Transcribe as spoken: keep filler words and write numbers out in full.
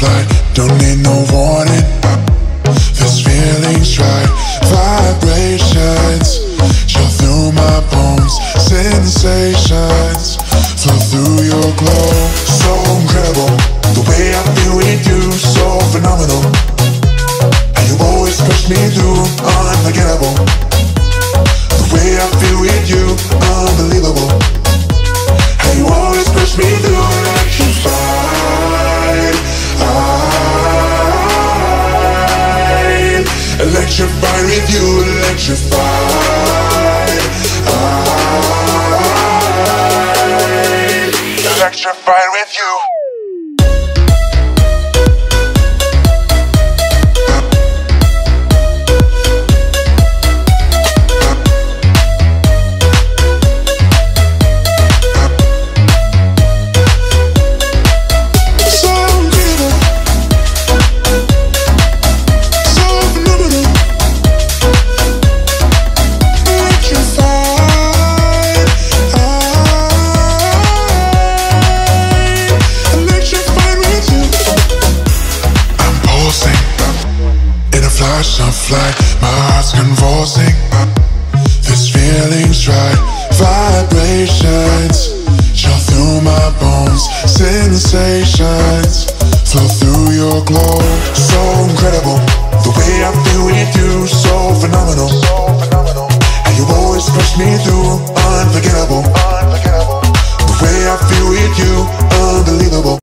flight, don't need no warning. This feeling's right, vibrations chill through my bones, sensations flow through your glow. So incredible, the way I feel with you, so phenomenal. And you always push me through, unforgettable. The way I feel with you, unbelievable. And you always push me through, electrified. I'm electrified with you, electrified. I'm electrified with you. Of light, my heart's convulsing. This feeling's right, vibrations chill through my bones, sensations flow through your glow. So incredible, the way I feel with you, so phenomenal. And you always push me through, unforgettable. The way I feel with you, unbelievable.